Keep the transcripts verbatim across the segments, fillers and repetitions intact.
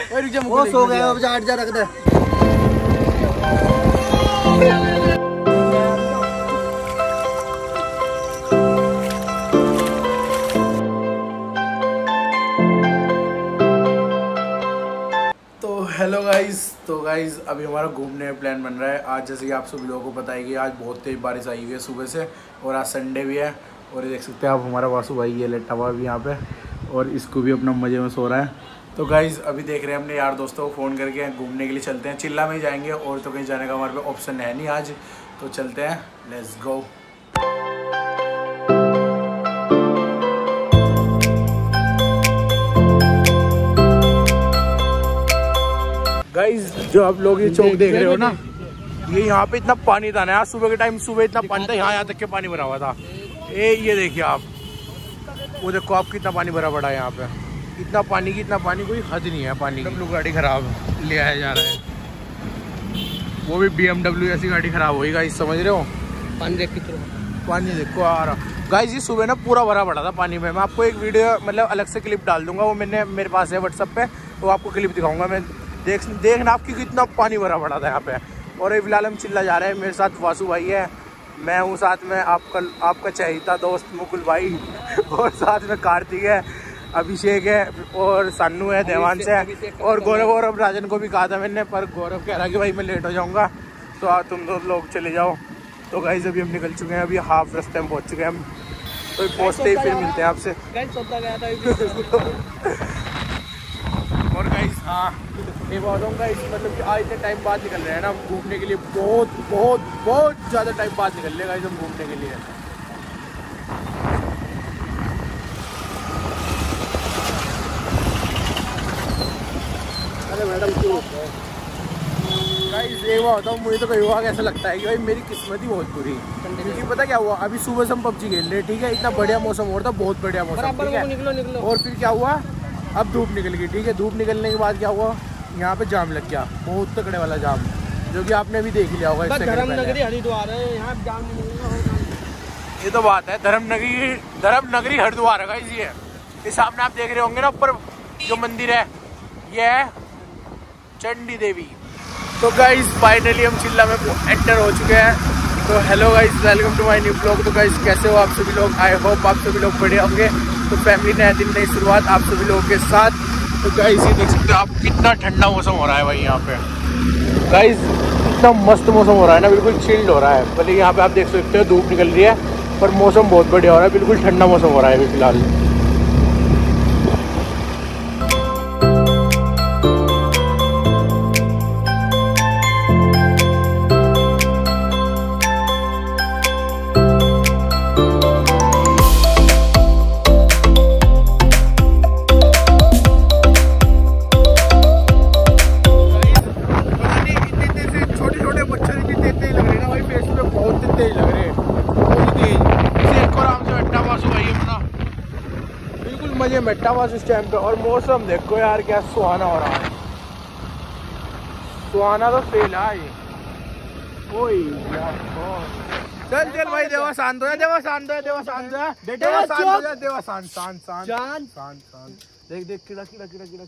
वो सो गया, अब जा जा रख दे। तो हेलो गाइस, तो गाइस अभी हमारा घूमने का प्लान बन रहा है। आज जैसे कि आप सभी लोगों को पता है कि आज बहुत तेज बारिश आई हुई है सुबह से, और आज संडे भी है। और ये देख सकते हैं आप, हमारा वासु भाई ये लेटा हुआ भी यहाँ पे, और इसको भी अपना मज़े में सो रहा है। तो गाइस अभी देख रहे हैं अपने यार दोस्तों को फ़ोन करके, घूमने के लिए चलते हैं। चिल्ला में ही जाएंगे, और तो कहीं जाने का हमारे पे ऑप्शन है नहीं आज, तो चलते हैं, लेट्स गो। गाइस जो आप लोग ये चौक देख रहे हो ना, ये यहाँ पे इतना पानी था ना यार, सुबह के टाइम सुबह इतना पानी था, यहाँ यहाँ तक के पानी भरा हुआ था। ए ये देखिए आप, वो देखो आप कितना पानी भरा पड़ा है यहाँ पे, इतना पानी की इतना पानी कोई हद नहीं है पानी की। गाड़ी खराब ले आया जा रहा है, वो भी बी एम डब्ल्यू ऐसी गाड़ी खराब हुई गाइस, समझ रहे हो। पानी देख कितना पानी देखो आ रहा गाइस, ये सुबह ना पूरा भरा पड़ा था पानी में। मैं आपको एक वीडियो मतलब अलग से क्लिप डाल दूंगा, वो मैंने मेरे पास है व्हाट्सएप पे, तो आपको क्लिप दिखाऊंगा मैं। देख देखना आपकी कितना पानी भरा पड़ा था यहाँ पे। और ये फिलहाल हम चिल्ला जा रहे हैं, मेरे साथ वासु भाई है, मैं हूँ साथ में आपका आपका चहेता दोस्त मुकुल भाई, और साथ में कार्तिक है, अभिषेक है, और सानू है, देवांश है, और गौरव। और अब राजन को भी कहा था मैंने, पर गौरव कह रहा कि भाई मैं लेट हो जाऊँगा, तो आ, तुम दो लोग चले जाओ। तो गाइस अभी हम निकल चुके हैं, अभी हाफ रास्ते में पहुँच चुके हैं हम, तो पहुँचते ही फिर मिलते हैं आपसे। और गाइस हाँ ये बात होगा इस मतलब कि आज इतने टाइम बाद निकल रहे हैं ना हम घूमने के लिए, बहुत बहुत बहुत ज़्यादा टाइम बाद निकल रहे हैं हम घूमने के लिए। अरे मैडम क्यों गाइस एक बात बताऊँ, मुझे तो कई बार ऐसा लगता है कि भाई मेरी किस्मत ही बहुत बुरी, क्योंकि पता क्या हुआ, अभी सुबह से हम पबजी खेल रहे, ठीक है, इतना बढ़िया मौसम हो रहा था, बहुत बढ़िया मौसम, ठीक है, निकलो निकलो। और फिर क्या हुआ, अब धूप निकल गई, ठीक है, धूप निकलने के बाद क्या हुआ, यहाँ पे जाम लग गया, बहुत तगड़े वाला जाम, जो कि आपने भी देख लिया होगा। धर्म नगरी हरिद्वार है, यहाँ जाम नहीं मिलेगा। ये तो बात है, धर्म नगरी धर्म नगरी हरिद्वार है ये ये सामने आप देख रहे होंगे ना ऊपर जो मंदिर है, ये है चंडी देवी। तो गाइस फाइनली हम चिल्ला में एंटर हो चुके हैं। तो hello guys, welcome to my new blog. तो गाइस कैसे हो आप सभी लोग, आई होप आप सभी लोग बढ़िया होंगे। तो फैमिली नया दिन नई शुरुआत आप सभी लोगों के साथ। तो गाइस ये देख सकते हो आप, कितना ठंडा मौसम हो रहा है भाई यहाँ पे। गाइस इतना मस्त मौसम हो रहा है ना, बिल्कुल चिल्ड हो रहा है। भले यहाँ पे आप देख सकते हो धूप निकल रही है, पर मौसम बहुत बढ़िया हो रहा है, बिल्कुल ठंडा मौसम हो रहा है अभी फिलहाल। मजे मेट्टा पास इस टाइम पे, और मौसम देखो यार क्या सुहाना हो रहा है, सुहाना तो फेल है ये। ओए यार चल चल भाई, देवा शांत हो जा, देवा शांत हो जा, देवा शांत हो जा, देवा शांत हो जा, देवा शांत शांत शांत शांत शांत। देख देख कीड़ा कीड़ा कीड़ा कीड़ा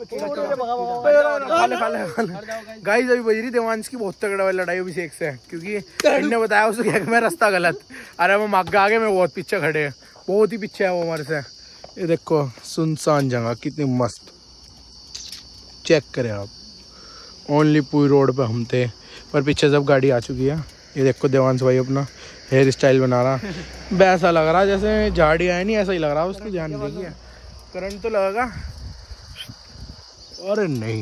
कीड़ा। गाइस अभी बज रही देवांश की बहुत तगड़ा वाली लड़ाई अभिषेक से, क्योंकि इनने बताया उसे क्या मैं रास्ता गलत, अरे वो मग आगे में बहुत पीछे खड़े हैं, बहुत ही पीछे है वो हमारे से। ये देखो सुनसान जगह कितनी मस्त, चेक करें आप, ओनली पूरी रोड पे हम थे, पर पीछे सब गाड़ी आ चुकी है। ये देखो देवांश भाई अपना हेयर स्टाइल बना रहा, वैसा लग रहा जैसे झाड़ी आए नहीं, ऐसा ही लग रहा उसकी जान देखी है। करंट तो लगेगा, अरे नहीं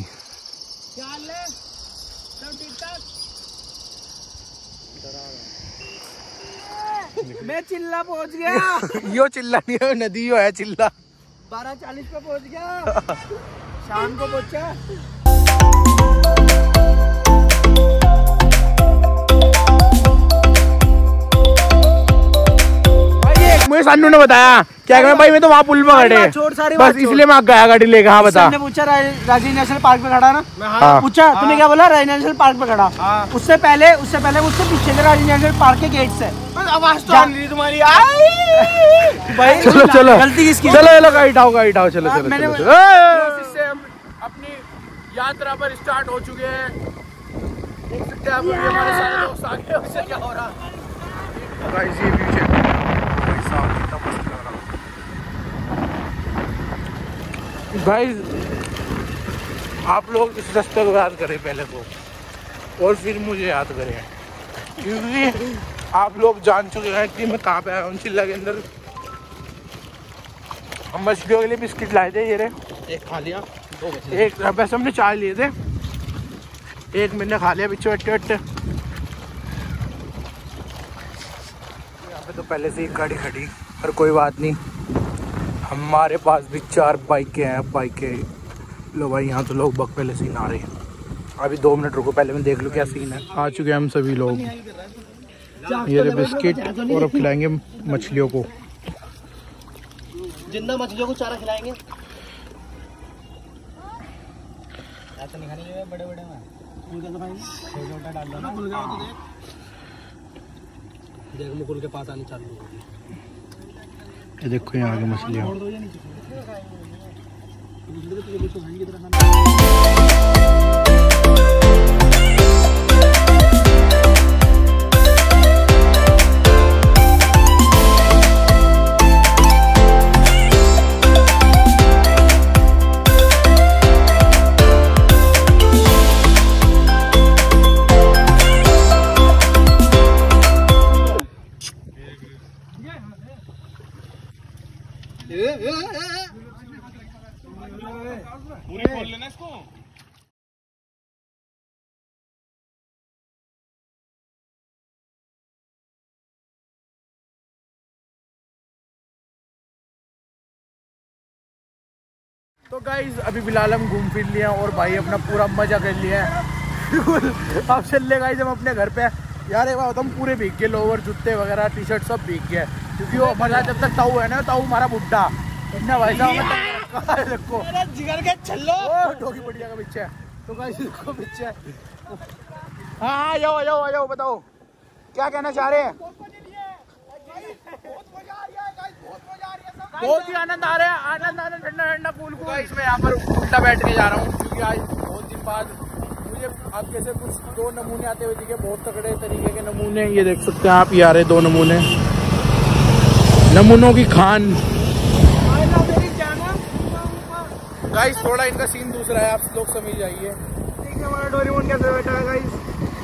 मैं चिल्ला पहुंच गया। यो चिल्ला नहीं है, नदी यो है चिल्ला। बारह चालीस पे पहुंच गया, शाम को पहुंचा। मुझे सानू ने बताया क्या मैं भाई, मैं तो वहाँ पुल पे खड़े बस इसलिए मैं गया गाड़ी लेकर। हाँ बता, पूछा राजीव नेशनल पार्क पे खड़ा ना, हाँ। पूछा तूने क्या बोला, राजीव नेशनल पार्क पे खड़ा, हाँ। उससे पहले उससे पहले मुझसे पीछे से राजीव नेशनल पार्क के गेट से आवाज तो आ रही तुम्हारी भाई। चलो चलो गलती किसकी, चलो चलो गाइड आओ गाइड आओ, चलो चलो मैंने अपनी स्टार्ट हो चुके हैं। देख सकते हैं आप हमारे सारे दोस्त आगे उससे क्या हो रहा गाइस। ये व्यू चेक भाई साहब कितना मस्त लग रहा गाइस। आप लोग इस रास्ते को याद करें पहले तो, और फिर मुझे याद करें, क्योंकि आप लोग जान चुके हैं कि मैं कहाँ पे आया हूँ। चिल्ला के अंदर हम मछलियों के लिए बिस्किट लाए थे, ये रहे। एक खा लिया, दो बचे। एक वैसे हमने चार लिए थे, एक मैंने खा लिया बिच्छू अट्टे अट्टे। यहाँ पे तो पहले से ही गाड़ी खड़ी, पर कोई बात नहीं, हमारे पास भी चार बाइकें हैं। बाइकें लो भाई, यहाँ तो लोग बक पहले से ही नहा रहे हैं। अभी दो मिनट रुको, पहले मैं देख लूँ क्या सीन है। आ चुके हैं हम सभी लोग, ये रहे बिस्किट, और अब खिलाएंगे मछलियों को। जिंदा मछलियों को चारा खिलाएंगे। ऐसा नहीं खाने बड़े बड़े में छोटा डाल दो ना। देख मुकुल के पास आने चालू होगी। ये देखो यहाँ आगे मछलियाँ। पूरे खोल लेना इसको। तो गाइज अभी फिलहाल हम घूम फिर लिए और भाई अपना पूरा मजा कर लिया है। बिल्कुल अब चल ले गाइज हम अपने घर पे। यार एक बात हम पूरे भीग गए, लोवर जूते वगैरह टी शर्ट सब भीग गए, क्योंकि वो मजा जब तक ताऊ है ना, ताऊ हमारा बुड्ढा इतना भाई साहब देखो जिगर के छल्लो ठोकी पड़ जाएगा पीछे। तो गाइस देखो पीछे। हाँ हाँ जाओ जाओ जाओ, बताओ क्या कहना चाह रहे हैं। बहुत ही आनंद आ रहा है, आनंद आनंद ठंडा ठंडा कूल कूल। इसमें यहाँ पर उल्टा बैठ के जा रहा हूँ, क्योंकि आज बहुत दिन बाद मुझे आपके से कुछ दो नमूने आते हुए दिखे, बहुत तगड़े तरीके के नमूने। ये देख सकते हैं आप, ये आ रहे दो नमूने, नमूनों की खान। गाइस थोड़ा इनका सीन दूसरा है, आप लोग समझ जाइए। देखिए हमारा डोरेमोन कैसे बैठा है गाइस।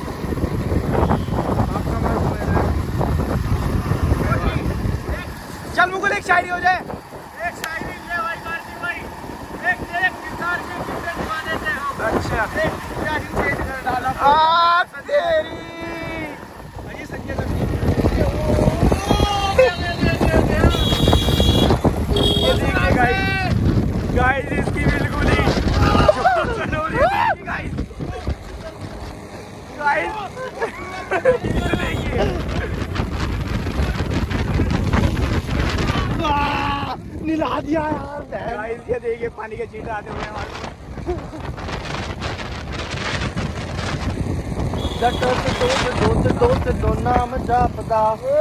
चल मुकुल एक शायरी हो जाए। एक शायरी ले भाई कार्तिक भाई। एक तेरे किरदार के कितने दीवाने थे हम। अच्छा एक शायरी चेंज कर डाला आप तेरी। ये संजय दत्त ये देखिए गाइस, गाइस इसकी बिल्कुल ही गाइस गाइस देखिए नीला दिया यार। गाइस ये देखिए पानी के छींटे आते हुए हमारे। दोस्त दोस्त दोस्त दो नाम जापदा।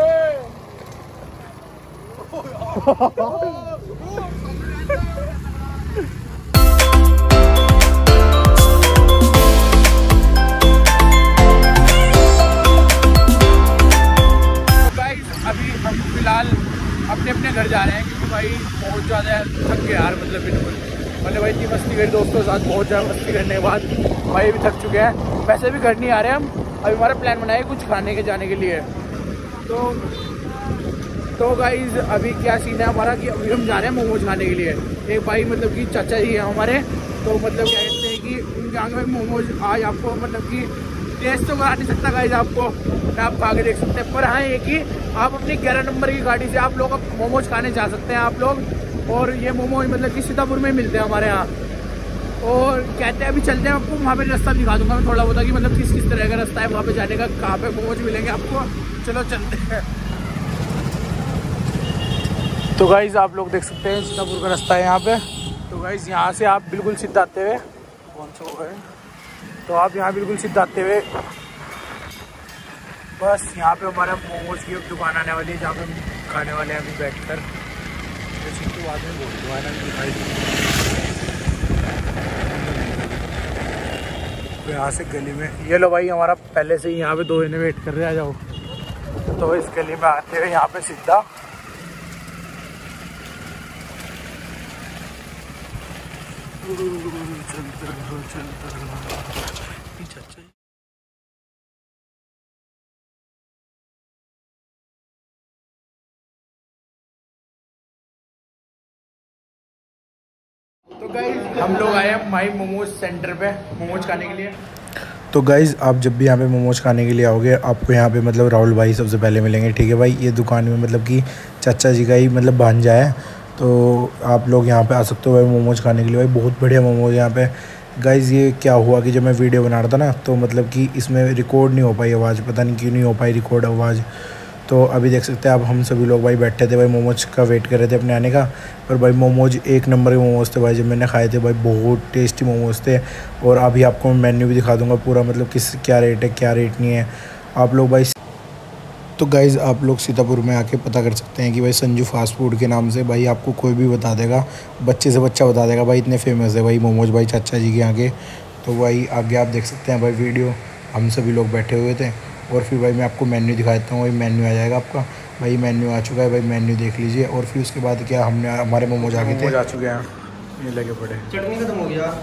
अभी हम फिलहाल अपने अपने घर जा रहे हैं, क्योंकि भाई बहुत ज़्यादा थक गए यार, मतलब बिल्कुल मतलब भाई इतनी मस्ती करी दोस्तों के साथ, बहुत ज़्यादा मस्ती करने के बाद भाई भी थक चुके हैं। वैसे भी घर नहीं आ रहे हम, अभी हमारा प्लान बनाया है कुछ खाने के जाने के लिए। तो तो गाइज अभी क्या सीन है हमारा कि अभी हम जा रहे हैं मोमोज खाने के लिए। एक भाई मतलब कि चाचा जी हैं हमारे, तो मतलब क्या कहते हैं कि उनके आगे में मोमोज आज आपको मतलब कि टेस्ट तो करा नहीं सकता गाइज आपको, आप खा के देख सकते हैं। पर हाँ ये कि आप अपनी ग्यारह नंबर की गाड़ी से आप लोग मोमोज खाने जा सकते हैं आप लोग। और ये मोमोज मतलब कि सीतापुर में मिलते हैं हमारे यहाँ। और कहते हैं अभी चलते हैं, आपको वहाँ पे रास्ता दिखा दूंगा मैं थोड़ा बहुत कि मतलब किस किस तरह का रास्ता है वहाँ पे जाने का, कहाँ पे मोमोज मिलेंगे आपको। चलो चलते हैं। तो गाइज आप लोग देख सकते हैं सीतापुर का रास्ता है यहाँ पे। तो गाइज यहाँ से आप बिल्कुल सीधा आते हुए कौन सा हो गए, तो आप यहाँ बिल्कुल सीधा आते हुए बस यहाँ पे हमारा मोमोज की दुकान आने वाली है, जहाँ पे हम खाने वाले हैं अभी बैठ कर। बाद में बोल दुकान दिखाई तो यहाँ से गली में ये लो भाई, हमारा पहले से ही यहाँ पे दो जने वेट कर रहे हैं, आ जाओ। तो इस गली में आते हुए यहाँ पे सीधा चलते रहो चलते रहो। तो गाइस हम लोग आए हैं माई मोमोज सेंटर पे मोमोज खाने के लिए। तो गाइज़ आप जब भी यहाँ पे मोमोज खाने के लिए आओगे आपको यहाँ पे मतलब राहुल भाई सबसे पहले मिलेंगे, ठीक है भाई। ये दुकान में मतलब कि चाचा जी का ही मतलब भांजा है, तो आप लोग यहाँ पे आ सकते हो भाई मोमोज खाने के लिए। भाई बहुत बढ़िया मोमोज यहाँ पे। गाइज़ ये क्या हुआ कि जब मैं वीडियो बना रहा था ना तो मतलब कि इसमें रिकॉर्ड नहीं हो पाई आवाज़, पता नहीं क्यों नहीं हो पाई रिकॉर्ड आवाज़। तो अभी देख सकते हैं आप, हम सभी लोग भाई बैठे थे भाई, मोमोज का वेट कर रहे थे अपने आने का। पर भाई मोमोज एक नंबर के मोमोज थे भाई, जब मैंने खाए थे भाई बहुत टेस्टी मोमोज थे। और अभी आपको मेन्यू भी दिखा दूंगा पूरा, मतलब किस क्या रेट है क्या रेट नहीं है आप लोग भाई। तो गाइज़ आप लोग सीतापुर में आके पता कर सकते हैं कि भाई संजू फास्ट फूड के नाम से भाई आपको कोई भी बता देगा, बच्चे से बच्चा बता देगा भाई, इतने फेमस है भाई मोमोज भाई चाचा जी के यहाँ के। तो भाई आगे आप देख सकते हैं भाई वीडियो, हम सभी लोग बैठे हुए थे। और फिर भाई मैं आपको मेन्यू दिखा देता हूँ, भाई मेन्यू आ जाएगा आपका। भाई मेन्यू आ चुका है भाई, मेन्यू देख लीजिए। और फिर उसके बाद क्या हमने हमारे मोमोज आ गए थे, आ चुके हैं, ये लगे पड़े। चटनी खत्म हो गया।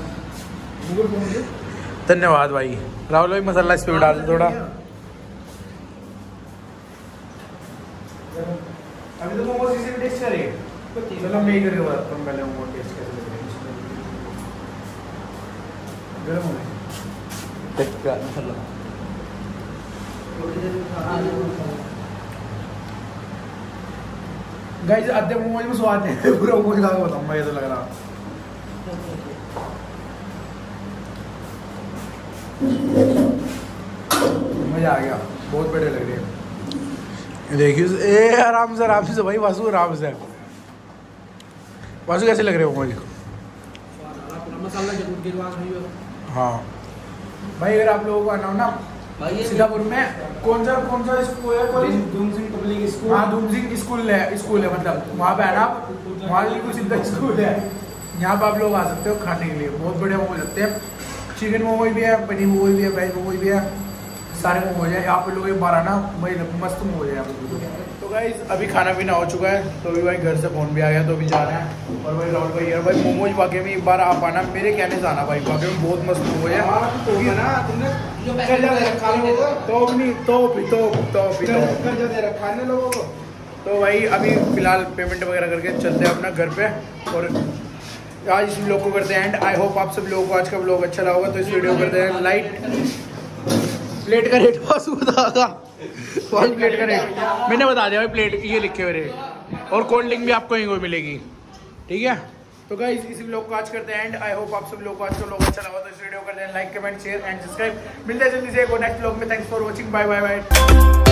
धन्यवाद भाई। राहुल भाई मसाला इस पर भी डाल दो थोड़ा। अभी तो मोमोज इसे भी टेस्ट करेंगे, चलो मैं ही करके बताता हूँ पहले मोमोज टेस्ट कैसे लग रहे हैं। गरम हो गए टेस्ट का मसाला। गाइस आधे मोमोज में स्वाद नहीं है, पूरा मोमोज खा के बताऊंगा ये तो लग रहा। मजा आ गया, बहुत बढ़िया लग रही है। देखिए ए आराम से आराम से भाई वासु, आराम से वासु। कैसे लग रहे हो मोमोज? मसाला जरूर गिरवा खाइए। हाँ भाई अगर आप लोगों को आना हो ना सीतापुर में, कौन सा कौन सा स्कूल है? कॉलेज धूम सिंह पब्लिक स्कूल। हाँ धूम सिंह स्कूल है, स्कूल है मतलब वहाँ पे आना, वहाँ बिल्कुल सीधा स्कूल है। यहाँ पे आप लोग आ सकते हो खाने के लिए, बहुत बढ़िया मोमोज लगते हैं। चिकन मोमोज भी है, पनीर मोमोज भी है, वेज मोमोज भी है, सारे मोमोज है। यहाँ पे लोग एक बार आना, वही मस्त मोमोज है यहाँ पे। तो गाइस अभी खाना पीना हो चुका है, तो अभी भाई घर से फ़ोन भी आ गया, तो अभी जा रहे हैं। और भाई राहुल भाई यार भाई मोमोज वाकई में एक बार आप आना, मेरे कहने से आना भाई, वाकई में बहुत मस्त मोमोज है। तो नहीं तो भी तो तो खाने लोगों को। तो भाई अभी फिलहाल पेमेंट वगैरह करके चलते हैं अपना घर पे, और आज इस व्लॉग को करते हैं एंड। आई होप आप सब लोगों को आज का व्लॉग अच्छा लगा होगा। तो इस वीडियो को करते हैं लाइक। प्लेट का रेट बहुत बतागा, बहुत प्लेट का रेट मैंने बता दिया भाई, प्लेट ये लिखे हुए रेट, और कोल्ड ड्रिंक भी आपको यहीं को मिलेगी, ठीक है। तो गाइस इसी व्लॉग को आज करते हैं एंड। आई होप आप सब लोगों को आज का व्लॉग अच्छा लगा, तो इस वीडियो को करते हैं like, comment, share and subscribe. मिलते हैं जल्दी से एक और नेक्स्ट व्लॉग में। Thanks for watching, bye bye bye.